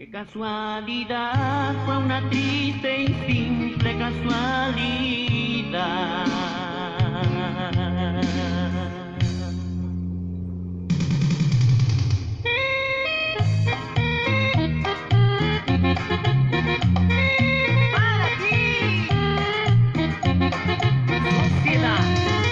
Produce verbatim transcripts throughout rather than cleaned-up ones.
Qué casualidad, fue una triste y simple casualidad. Para ti, sociedad.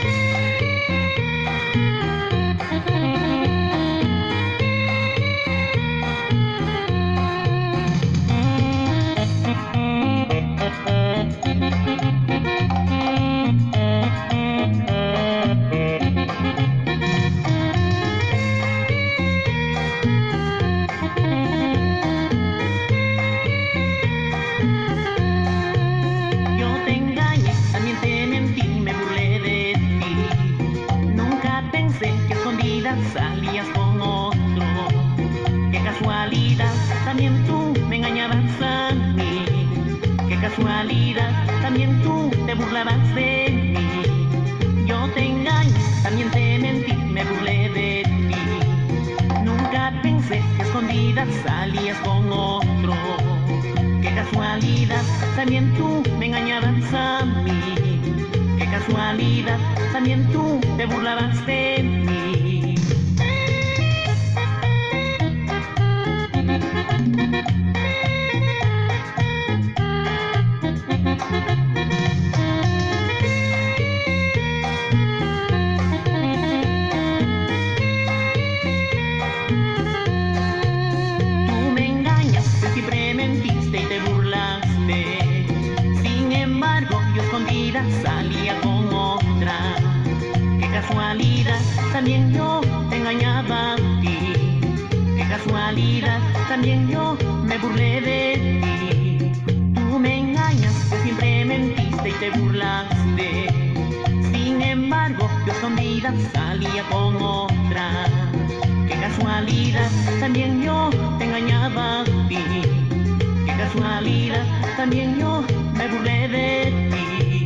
Salías con otro, qué casualidad, también tú me engañabas a mí, qué casualidad, también tú te burlabas de mí, yo te engañé, también te mentí, me burlé de ti, nunca pensé que escondidas salías con otro, qué casualidad, también tú me engañabas a mí, qué casualidad, también tú te burlabas de mí. Salía con otra, qué casualidad, también yo te engañaba a ti, qué casualidad, también yo me burlé de ti, tú me engañaste, siempre mentiste y te burlaste, sin embargo yo escondida salía con otra, qué casualidad, también yo te engañaba a ti, qué casualidad, también yo me burlé de ti.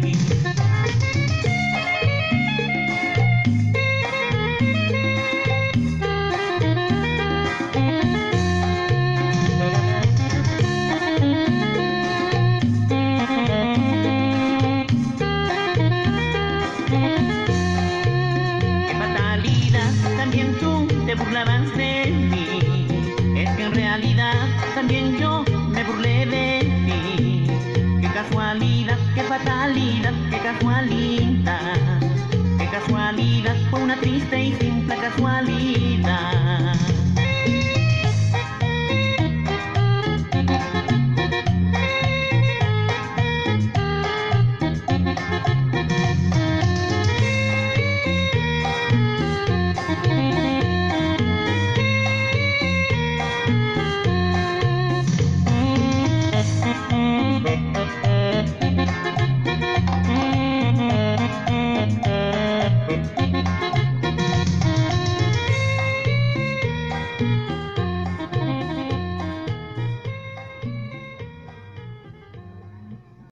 También tú te burlabas de mí, es que en realidad también yo me burlé de ti. Qué casualidad, qué fatalidad, qué casualidad, qué casualidad, fue una triste y simple casualidad.